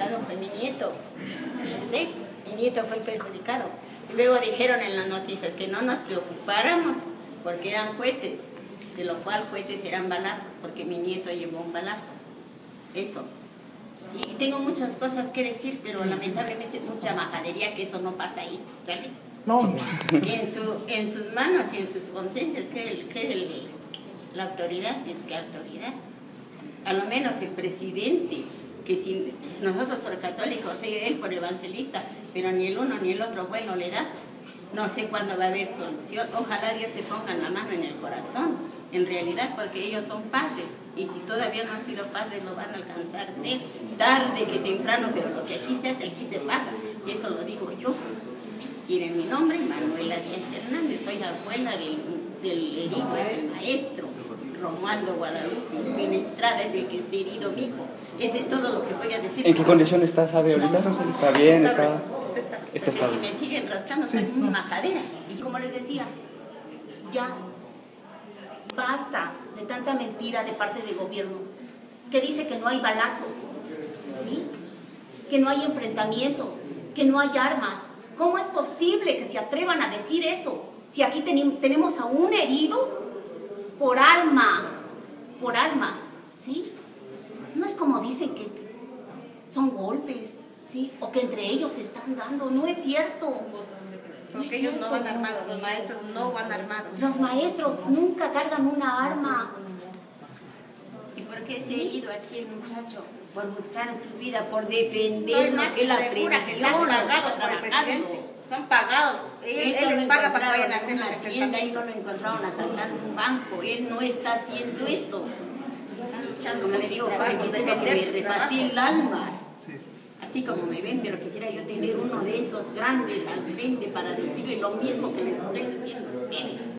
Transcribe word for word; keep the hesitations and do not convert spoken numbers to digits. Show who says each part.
Speaker 1: perjudicado fue mi nieto. Sí, mi nieto fue el perjudicado. Y luego dijeron en las noticias que no nos preocupáramos porque eran cohetes, de lo cual cohetes eran balazos, porque mi nieto llevó un balazo. Eso. Y tengo muchas cosas que decir, pero lamentablemente mucha majadería, que eso no pasa ahí, ¿sale?
Speaker 2: No.
Speaker 1: En, su, en sus manos y en sus conciencias, que el, que el, la autoridad, es que autoridad. A lo menos el presidente, que si nosotros por católicos, él por evangelista, pero ni el uno ni el otro bueno le da. No sé cuándo va a haber solución. Ojalá Dios se ponga la mano en el corazón, en realidad, porque ellos son padres. Y si todavía no han sido padres, lo van a alcanzar a ser tarde que temprano, pero lo que aquí se hace, aquí se paga. Y eso lo digo yo. Y en mi nombre, Manuela Díaz Hernández, soy la abuela del, del herido, es el maestro Romualdo Guadalupe. Mi Estrada es el que está herido, mi hijo. Ese es todo lo que voy a decir.
Speaker 3: ¿En qué condición está, sabe ahorita? ¿Está bien? ¿Está...?
Speaker 1: Está estable. Si me siguen rascando, soy muy majadera. Y como les decía, ya basta de tanta mentira de parte del gobierno, que dice que no hay balazos, ¿sí? Que no hay enfrentamientos, que no hay armas. ¿Cómo es posible que se atrevan a decir eso? Si aquí ten tenemos a un herido por arma, por arma, ¿sí? No es como dicen que son golpes, ¿sí? O que entre ellos se están dando. No es cierto. No
Speaker 4: Porque
Speaker 1: es
Speaker 4: ellos
Speaker 1: cierto.
Speaker 4: no van armados, los maestros no van armados.
Speaker 1: Los maestros nunca cargan una arma. ¿Y por qué se ha herido aquí el muchacho? Por buscar su vida, por defender
Speaker 4: Estoy más
Speaker 1: que la
Speaker 4: segura que están
Speaker 1: prevención,
Speaker 4: pagados por el presidente. Son pagados. Él, él,
Speaker 1: Él
Speaker 4: les
Speaker 1: lo
Speaker 4: paga para que vayan a
Speaker 1: encontraron
Speaker 4: hacer
Speaker 1: en
Speaker 4: los
Speaker 1: una tienda y no
Speaker 4: enfrentamientos.
Speaker 1: lo encontraron asaltando un banco. Él no está haciendo eso. Como le digo, porque quisiera que me repartí el alma. Así como me ven, pero quisiera yo tener uno de esos grandes al frente para decirle lo mismo que les estoy diciendo a ustedes.